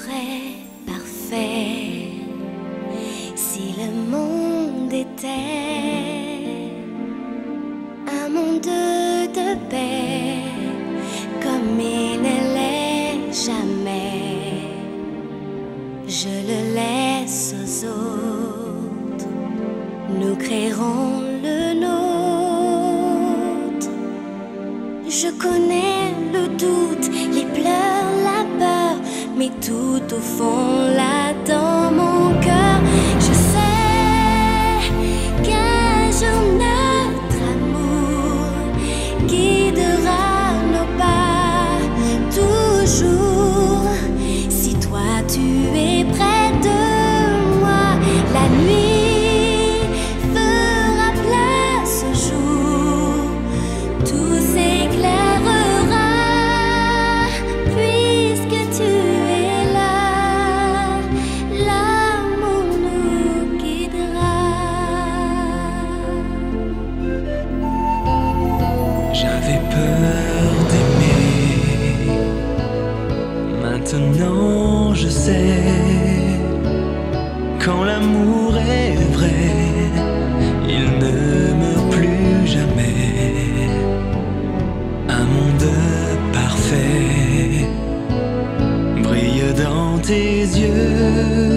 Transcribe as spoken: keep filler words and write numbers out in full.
serait parfait si le monde était un monde de paix comme il ne l'est jamais. Je le laisse aux autres, nous créerons le nôtre. Je connais le doute, les pleurs, la peur, mais tout au fond là dans mon cœur, je sais qu'un jour notre amour guidera nos pas toujours. Si toi tu es près de moi, la nuit fera place au jour, tout s'éclairera puisque tu es là, l'amour nous guidera. J'avais peur d'aimer, maintenant je sais. Quand l'amour est vrai, il ne meurt plus jamais. Un monde parfait brille dans tes yeux.